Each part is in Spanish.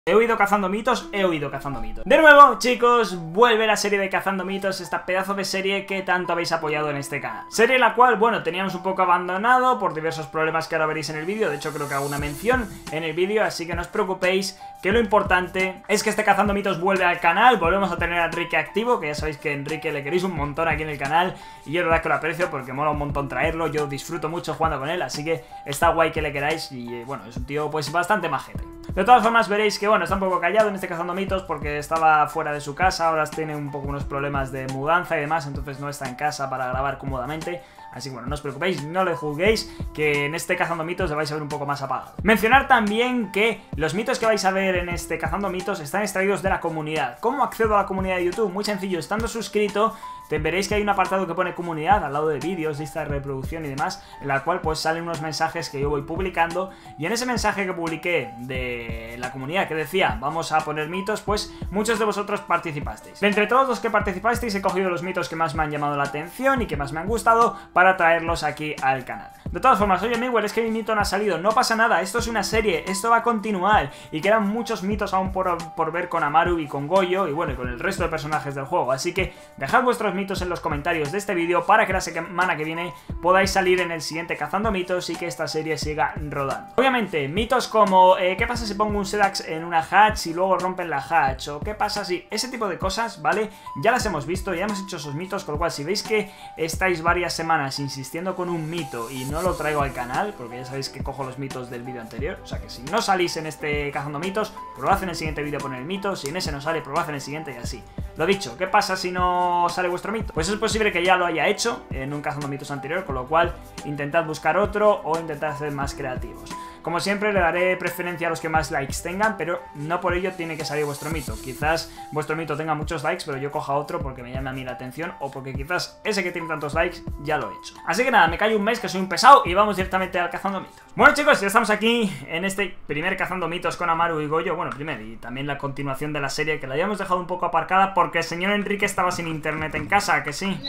He huido cazando mitos, he huido cazando mitos. De nuevo, chicos, vuelve la serie de Cazando Mitos, esta pedazo de serie que tanto habéis apoyado en este canal. Serie la cual, bueno, teníamos un poco abandonado por diversos problemas que ahora veréis en el vídeo. De hecho, creo que hago una mención en el vídeo, así que no os preocupéis, que lo importante es que este Cazando Mitos vuelve al canal. Volvemos a tener a Enrique activo, que ya sabéis que a Enrique le queréis un montón aquí en el canal, y yo la verdad que lo aprecio porque mola un montón traerlo. Yo disfruto mucho jugando con él, así que está guay que le queráis. Y bueno, es un tío pues bastante majete. De todas formas veréis que bueno, está un poco callado en este Cazando Mitos porque estaba fuera de su casa. Ahora tiene un poco unos problemas de mudanza y demás, entonces no está en casa para grabar cómodamente. Así que bueno, no os preocupéis, no le juzguéis, que en este Cazando Mitos le vais a ver un poco más apagado. Mencionar también que los mitos que vais a ver en este Cazando Mitos están extraídos de la comunidad. ¿Cómo accedo a la comunidad de YouTube? Muy sencillo, estando suscrito, veréis que hay un apartado que pone comunidad al lado de vídeos, lista de reproducción y demás, en la cual pues salen unos mensajes que yo voy publicando, y en ese mensaje que publiqué de la comunidad que decía vamos a poner mitos, pues muchos de vosotros participasteis. De entre todos los que participasteis he cogido los mitos que más me han llamado la atención y que más me han gustado para traerlos aquí al canal. De todas formas, oye Miguel, es que mi mito no ha salido, no pasa nada, esto es una serie, esto va a continuar y quedan muchos mitos aún por ver con Amaru y con Goyo y bueno, y con el resto de personajes del juego, así que dejad vuestros mitos en los comentarios de este vídeo para que la semana que viene podáis salir en el siguiente Cazando Mitos y que esta serie siga rodando. Obviamente, mitos como ¿qué pasa si pongo un Sedax en una hatch y luego rompen la hatch? O ¿qué pasa si...? Ese tipo de cosas, ¿vale? Ya las hemos visto, ya hemos hecho esos mitos, con lo cual si veis que estáis varias semanas insistiendo con un mito y no lo traigo al canal, porque ya sabéis que cojo los mitos del vídeo anterior, o sea que si no salís en este Cazando Mitos, probad en el siguiente vídeo poner el mito, si en ese no sale, probad en el siguiente y así. Lo dicho, ¿qué pasa si no sale vuestro mito? Pues es posible que ya lo haya hecho en un Cazando Mitos anterior, con lo cual intentad buscar otro o intentad ser más creativos. Como siempre le daré preferencia a los que más likes tengan, pero no por ello tiene que salir vuestro mito. Quizás vuestro mito tenga muchos likes, pero yo coja otro porque me llame a mí la atención, o porque quizás ese que tiene tantos likes ya lo he hecho. Así que nada, me callo un mes que soy un pesado y vamos directamente al Cazando Mitos. Bueno chicos, ya estamos aquí en este primer Cazando Mitos con Amaru y Goyo. Bueno, primero, y también la continuación de la serie, que la habíamos dejado un poco aparcada porque el señor Enrique estaba sin internet en casa, ¿que sí?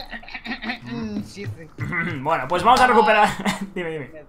Sí, sí. Bueno, pues vamos a recuperar... dime.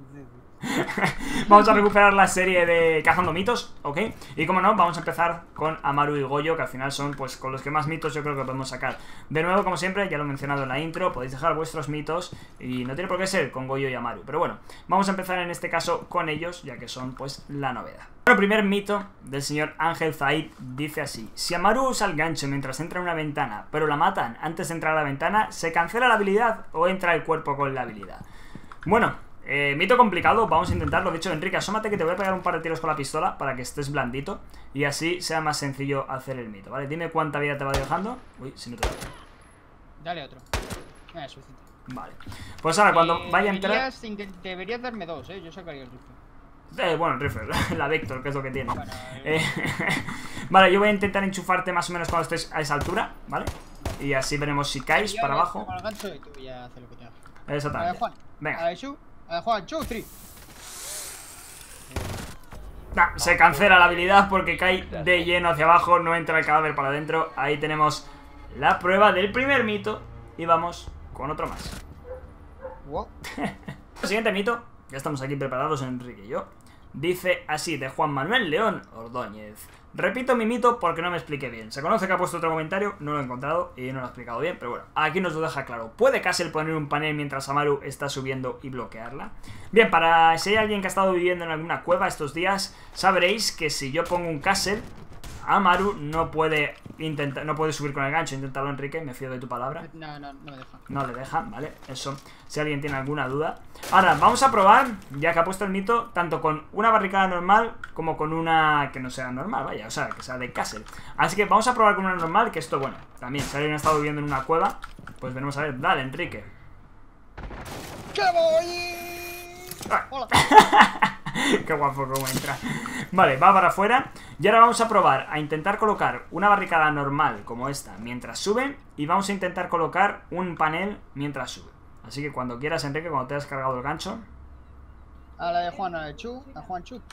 Vamos a recuperar la serie de Cazando Mitos, ¿ok? Y como no, vamos a empezar con Amaru y Goyo, que al final son pues con los que más mitos yo creo que podemos sacar. De nuevo, como siempre, ya lo he mencionado en la intro, podéis dejar vuestros mitos y no tiene por qué ser con Goyo y Amaru. Pero bueno, vamos a empezar en este caso con ellos, ya que son pues la novedad. Bueno, primer mito del señor Ángel Zaid dice así: si Amaru usa el gancho mientras entra en una ventana, pero la matan antes de entrar a la ventana, ¿se cancela la habilidad o entra el cuerpo con la habilidad? Bueno, mito complicado, vamos a intentarlo. De hecho, Enrique, asómate que te voy a pegar un par de tiros con la pistola para que estés blandito y así sea más sencillo hacer el mito, ¿vale? Dime cuánta vida te va dejando. Uy, si no te va. Dale otro. Suficiente. Vale. Pues ahora cuando vaya a entrar... Deberías darme dos, yo sacaría el rifle. Bueno, el rifle, la Vector, que es lo que tiene. Bueno, vale, yo voy a intentar enchufarte más o menos cuando estés a esa altura, ¿vale? Y así veremos si caes para abajo. Con el gancho y tú ya haces lo que tengas. Exactamente. Juan. Venga. Juan, 2, 3. Nah, se cancela la habilidad porque cae de lleno hacia abajo, no entra el cadáver para adentro. Ahí tenemos la prueba del primer mito y vamos con otro más. Wow. El siguiente mito, ya estamos aquí preparados Enrique y yo, dice así, de Juan Manuel León Ordóñez. Repito mi mito porque no me expliqué bien. Se conoce que ha puesto otro comentario, no lo he encontrado y no lo ha explicado bien, pero bueno, aquí nos lo deja claro. ¿Puede Castle poner un panel mientras Amaru está subiendo y bloquearla? Bien, para si hay alguien que ha estado viviendo en alguna cueva estos días, sabréis que si yo pongo un Castle, Amaru no puede subir con el gancho. Inténtalo, Enrique, me fío de tu palabra. No me deja. No le deja, ¿vale? Eso, si alguien tiene alguna duda. Ahora, vamos a probar, ya que ha puesto el mito, tanto con una barricada normal como con una que no sea normal, vaya, o sea, que sea de Castle. Así que vamos a probar con una normal, que esto, bueno, también, si alguien ha estado viviendo en una cueva, pues veremos a ver. Dale, Enrique. ¡Que voy! Hola. Qué guapo cómo entra. Vale, va para afuera. Y ahora vamos a probar a intentar colocar una barricada normal como esta mientras sube. Y vamos a intentar colocar un panel mientras sube. Así que cuando quieras, Enrique, cuando te hayas cargado el gancho. A la de Juan, a Juan Chu.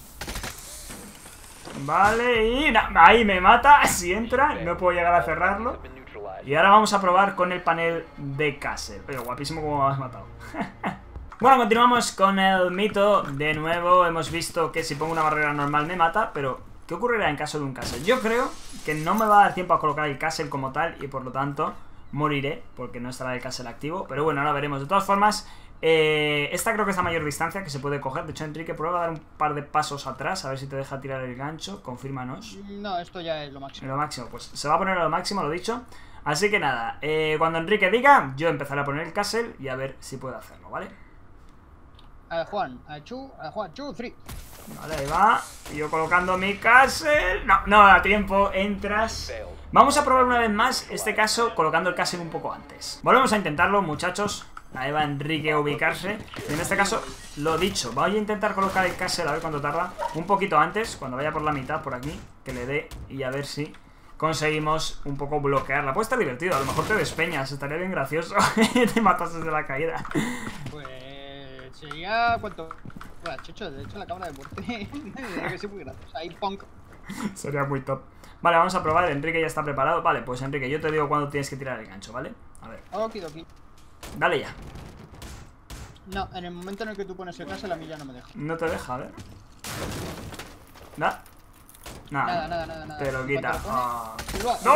Vale, y ahí me mata. Si entra, no puedo llegar a cerrarlo. Y ahora vamos a probar con el panel de Castle. Oye, guapísimo como me has matado. Bueno, continuamos con el mito. De nuevo hemos visto que si pongo una barrera normal me mata, pero ¿Qué ocurrirá en caso de un castle? Yo creo que no me va a dar tiempo a colocar el castle como tal y por lo tanto moriré porque no estará el castle activo. Pero bueno, ahora veremos. De todas formas, esta creo que es la mayor distancia que se puede coger. De hecho, Enrique, prueba a dar un par de pasos atrás a ver si te deja tirar el gancho. Confírmanos. No, esto ya es lo máximo. Lo máximo, pues se va a poner a lo máximo, lo dicho. Así que nada, cuando Enrique diga, yo empezaré a poner el castle y a ver si puedo hacerlo, ¿vale? Juan, Juan, 2, 3. Vale, ahí va. Y yo colocando mi castle. No da tiempo, entras. Vamos a probar una vez más, este caso, colocando el castle un poco antes. Volvemos a intentarlo, muchachos. Ahí va Enrique a ubicarse. Y en este caso, lo dicho, voy a intentar colocar el castle a ver cuánto tarda. Un poquito antes, cuando vaya por la mitad, por aquí, que le dé y a ver si conseguimos un poco bloquearla. Puede estar divertido, a lo mejor te despeñas, estaría bien gracioso. Te matas desde la caída. Pues sería cuánto. Bueno, chucho, de hecho la cámara de muerte debería que ser muy graciosa. Ahí punk. Sería muy top. Vale, vamos a probar. Enrique ya está preparado. Vale, pues Enrique, yo te digo cuándo tienes que tirar el gancho, ¿vale? A ver. Okidoki. Dale ya. No, en el momento en el que tú pones el castle, a mí ya no me deja. No te deja, a ver. ¿Nada? Nada. Te lo quita. ¡No!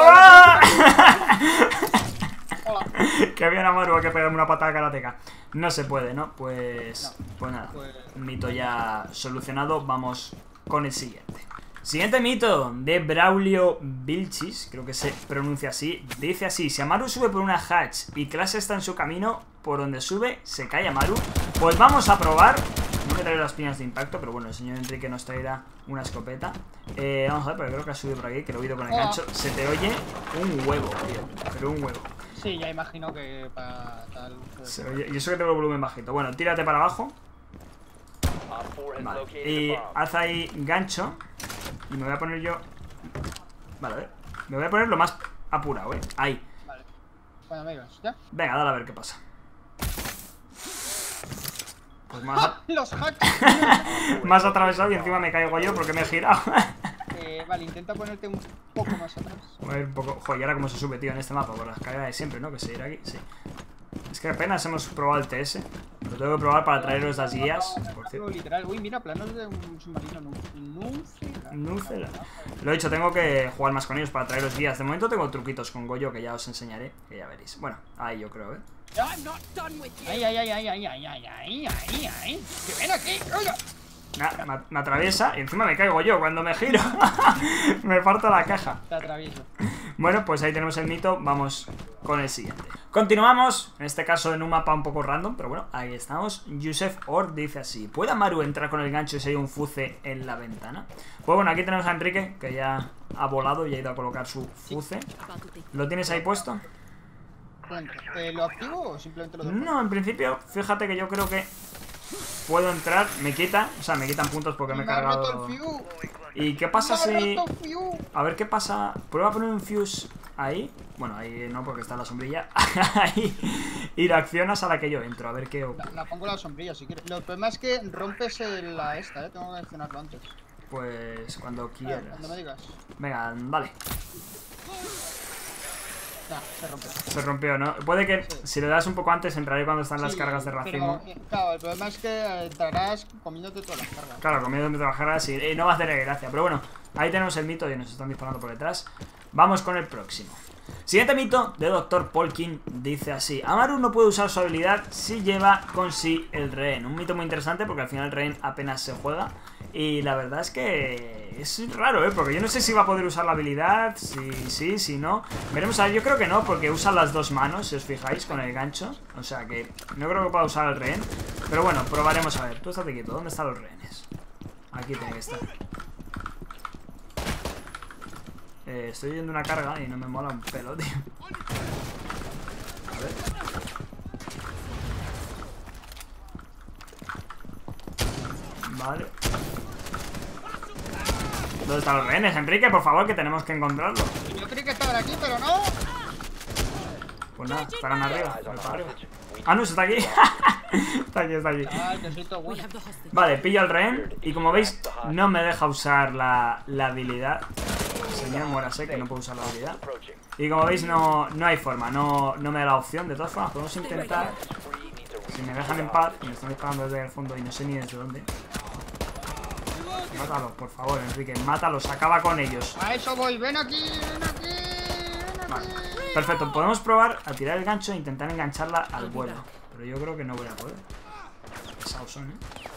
Hola. Que bien, Amaru, hay que pegarme una patada karateca. No se puede, ¿no? Pues nada. Mito ya solucionado. Vamos con el siguiente. Siguiente mito de Braulio Vilchis, creo que se pronuncia así. Dice así: si Amaru sube por una hatch y Clash está en su camino, por donde sube, se cae Amaru. Pues vamos a probar. No me traeré las piñas de impacto, pero bueno, el señor Enrique nos traerá una escopeta. Vamos a ver, pero creo que ha subido por aquí, que lo he oído con el gancho. Se te oye un huevo, tío. Pero un huevo. Sí, ya imagino que para tal. Se oye, y eso que tengo el volumen bajito. Bueno, tírate para abajo. Vale. Y haz ahí gancho. Y me voy a poner yo. Vale, a ver. Me voy a poner lo más apurado, Ahí. Vale. Bueno, amigos, ¿ya? Venga, dale a ver qué pasa. Pues más. ¡Los hacks! Más atravesado y encima me caigo yo porque me he girado. Vale, intenta ponerte un poco más atrás. A ver, un poco. Joder, ¿y ahora cómo se sube, tío, en este mapa? Por la escalera de siempre, ¿no? Que se irá aquí, sí. Es que apenas hemos probado el TS. Lo tengo que probar para traeros las guías. Por cierto. Literal. Uy, mira, planos de un submarino Núcela. Lo he dicho, tengo que jugar más con ellos para traeros guías. De momento tengo truquitos con Goyo que ya os enseñaré, que ya veréis. Bueno, ahí yo creo, Ay. Que ven aquí, oiga. Me atraviesa y encima me caigo yo cuando me giro. Me parto la caja. Te atravieso. Bueno, pues ahí tenemos el mito. Vamos con el siguiente. Continuamos, en este caso en un mapa un poco random, pero bueno, ahí estamos. Yusef Or dice así: ¿puede Amaru entrar con el gancho y se hay un fuce en la ventana? Pues bueno, aquí tenemos a Enrique, que ya ha volado y ha ido a colocar su fuce. ¿Lo tienes ahí puesto? ¿Lo activo o simplemente lo dejo? No, en principio, fíjate que yo creo que puedo entrar, me quita, o sea, me quitan puntos porque me he cargado. ¿Y qué pasa si...? A ver qué pasa. Prueba a poner un fuse ahí. Bueno, ahí no, porque está la sombrilla. Ahí. Y la accionas a la que yo entro, a ver qué ocurre. La pongo la sombrilla si quieres. Lo problema es que rompes la esta, tengo que accionarlo antes. Pues cuando quieras. Cuando me digas. Venga, vale. Se rompió. Se rompió, ¿no? Puede que si le das un poco antes entraré cuando están las cargas de racimo. Pero, claro, el problema es que entrarás comiéndote todas las cargas. Claro, comiéndote todas las cargas y no va a hacer gracia. Pero bueno, ahí tenemos el mito y nos están disparando por detrás. Vamos con el próximo. Siguiente mito de Dr. Polkin dice así: Amaru no puede usar su habilidad si lleva con sí el rehén. Un mito muy interesante porque al final el rehén apenas se juega. Y la verdad es que es raro, porque yo no sé si va a poder usar la habilidad, si sí, si no. Veremos a ver, yo creo que no, porque usa las dos manos, si os fijáis, con el gancho. O sea que no creo que pueda usar el rehén. Pero bueno, probaremos a ver. Tú estate quieto, ¿dónde están los rehenes? Aquí tiene que estar. Estoy yendo una carga y no me mola un pelo, tío. A ver. Vale. ¿Dónde están los rehenes, Enrique? Por favor, que tenemos que encontrarlos. Yo creí que estaban aquí, pero no. Pues nada, estarán arriba. Ah, no, está aquí. Está aquí. Vale, pillo el rehén. Y como veis, no me deja usar la habilidad. Señor, muérase, que no puedo usar la habilidad. Y como veis, no hay forma. No me da la opción. De todas formas, podemos intentar. Si me dejan en paz, me están disparando desde el fondo y no sé ni desde dónde. mátalos, por favor, Enrique. Mátalos, acaba con ellos. A eso voy, ven aquí, ven aquí, ven aquí. Vale. Perfecto, podemos probar a tirar el gancho e intentar engancharla al vuelo. Pero yo creo que no voy a poder. Pesados son,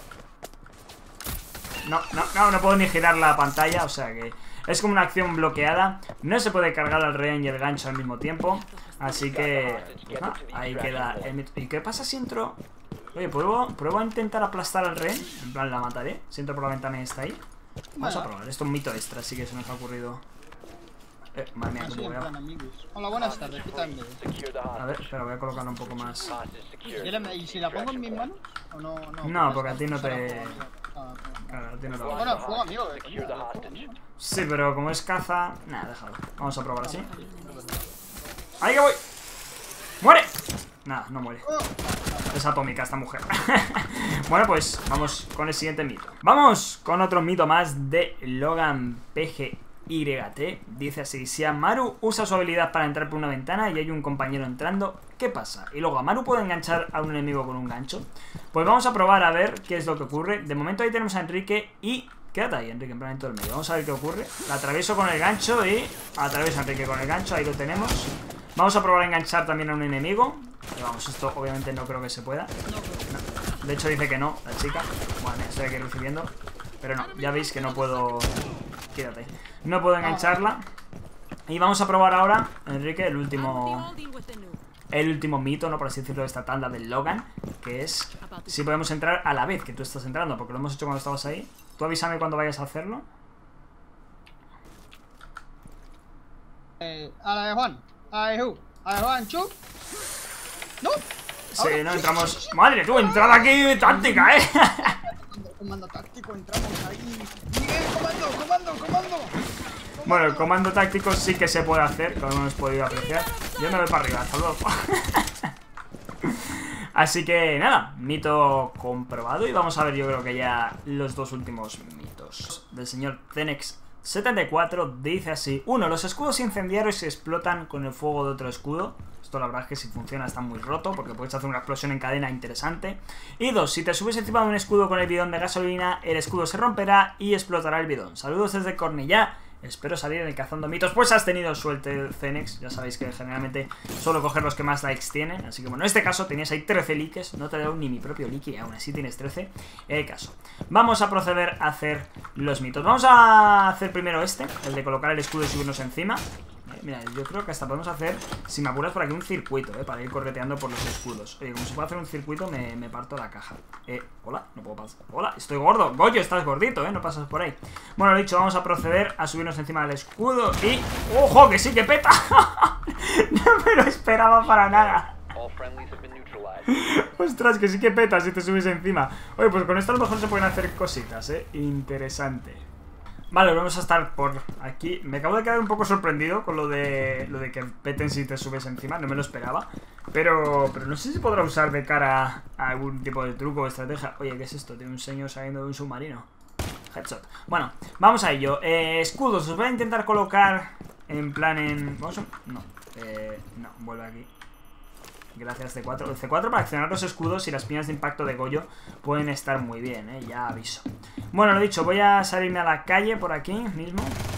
No puedo ni girar la pantalla, o sea que es como una acción bloqueada. No se puede cargar al rehén y el gancho al mismo tiempo. Así que... ahí queda el mito. ¿Y qué pasa si entro? Oye, ¿pruebo a intentar aplastar al rehén? En plan, la mataré. Si entro por la ventana y está ahí. Vamos a probar. Esto es un mito extra, así que se nos ha ocurrido. Madre mía, cómo voy a... Hola, buenas tardes, ¿qué tal? A ver, espera, voy a colocarlo un poco más. ¿Y si la pongo en mis manos? ¿O no? No, porque a ti no te... Claro, a ti no te va. Bueno, juego amigo. Sí, pero como es caza... Nada, déjalo. Vamos a probar así. ¡Ahí que voy! ¡Muere! Nada, no muere. Es atómica esta mujer. Bueno, pues vamos con el siguiente mito. Vamos con otro mito más de Logan PGYT. Dice así: si Amaru usa su habilidad para entrar por una ventana y hay un compañero entrando, ¿qué pasa? Y luego Amaru puede enganchar a un enemigo con un gancho. Pues vamos a probar a ver qué es lo que ocurre. De momento ahí tenemos a Enrique y... Quédate ahí, Enrique, en plan en todo el medio. Vamos a ver qué ocurre. La atravieso con el gancho y... atravieso a Enrique con el gancho, ahí lo tenemos. Vamos a probar a enganchar también a un enemigo. Pero vamos, esto obviamente no creo que se pueda. No. De hecho dice que no, la chica. Bueno, estoy aquí recibiendo. Pero no, ya veis que no puedo... Quédate. No puedo engancharla. Y vamos a probar ahora, Enrique, el último mito, ¿no? Por así decirlo, de esta tanda del Logan. Que es si podemos entrar a la vez que tú estás entrando, porque lo hemos hecho cuando estabas ahí. Tú avísame cuando vayas a hacerlo. A la de Juan. A la de Juan, chup. ¿No? Sí, no entramos. Madre, tú, entrada aquí táctica, Comando táctico, entramos ahí. Miguel, comando. Bueno, el comando táctico sí que se puede hacer, como hemos podido apreciar. Yo me voy para arriba, hasta luego. Así que nada, mito comprobado. Y vamos a ver, yo creo que ya los dos últimos mitos del señor Zenex74. Dice así: 1. Los escudos incendiarios se explotan con el fuego de otro escudo. Esto la verdad es que si funciona está muy roto, porque puedes hacer una explosión en cadena interesante. Y 2. Si te subes encima de un escudo con el bidón de gasolina, el escudo se romperá y explotará el bidón. Saludos desde Cornellá. Espero salir en el Cazando Mitos. Pues has tenido suerte, Cenex. Ya sabéis que generalmente suelo coger los que más likes tienen. Así que bueno, en este caso tenías ahí 13 likes. No te he dado ni mi propio like y aún así tienes 13. El caso. Vamos a proceder a hacer los mitos. Vamos a hacer primero este, el de colocar el escudo y subirnos encima. Mira, yo creo que hasta podemos hacer, si me apuras por aquí, un circuito, para ir correteando por los escudos. Oye, como se puede hacer un circuito, me parto la caja. Hola, no puedo pasar. Hola, estoy gordo. Goyo, estás gordito, no pasas por ahí. Bueno, lo dicho, vamos a proceder a subirnos encima del escudo y... ¡Ojo, que sí que peta! No me lo esperaba para nada. Ostras, que sí que peta si te subes encima. Oye, pues con esto a lo mejor se pueden hacer cositas, interesante. Vale, vamos a estar por aquí. Me acabo de quedar un poco sorprendido con lo de que peten si te subes encima. No me lo esperaba. Pero no sé si podrá usar de cara a algún tipo de truco o estrategia. Oye, ¿qué es esto? Tiene un señor saliendo de un submarino. Headshot. Bueno, vamos a ello. Escudos, os voy a intentar colocar en plan en... ¿Vamos a... No, no, vuelve aquí. Gracias, C4. El C4 para accionar los escudos y las piñas de impacto de Goyo pueden estar muy bien, ya aviso. Bueno, lo dicho, voy a salirme a la calle por aquí mismo.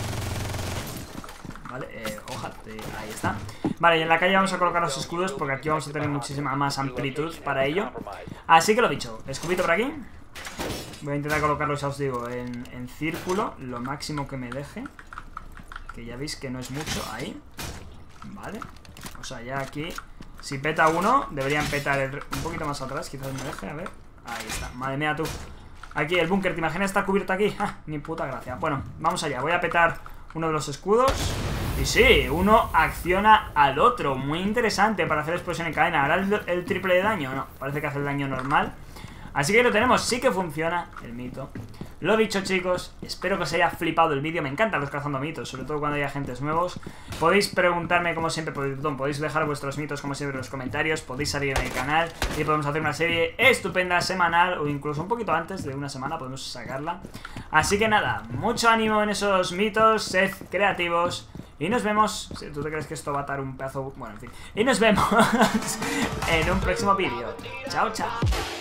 Vale, ojalá, ahí está. Vale, y en la calle vamos a colocar los escudos porque aquí vamos a tener muchísima más amplitud para ello. Así que lo dicho, escupito por aquí. Voy a intentar colocarlo, ya os digo, en círculo, lo máximo que me deje. Que ya veis que no es mucho, ahí. Vale, o sea, ya aquí... Si peta uno, deberían petar un poquito más atrás. Quizás me deje, a ver. Ahí está, madre mía tú. Aquí el búnker, ¿te imaginas estar cubierto aquí? ¡Ja! Ni puta gracia. Bueno, vamos allá, voy a petar uno de los escudos. Y sí, uno acciona al otro. Muy interesante para hacer explosión en cadena. ¿Hará el triple de daño? No, parece que hace el daño normal. Así que ahí lo tenemos, sí que funciona el mito. Lo dicho, chicos, espero que os haya flipado el vídeo. Me encantan los cazando mitos, sobre todo cuando hay agentes nuevos. Podéis preguntarme como siempre por el botón, podéis dejar vuestros mitos como siempre en los comentarios, podéis salir en el canal y podemos hacer una serie estupenda semanal o incluso un poquito antes de una semana podemos sacarla. Así que nada, mucho ánimo en esos mitos, sed creativos y nos vemos, si tú te crees que esto va a dar un pedazo... Bueno, en fin, y nos vemos en un próximo vídeo. Chao, chao.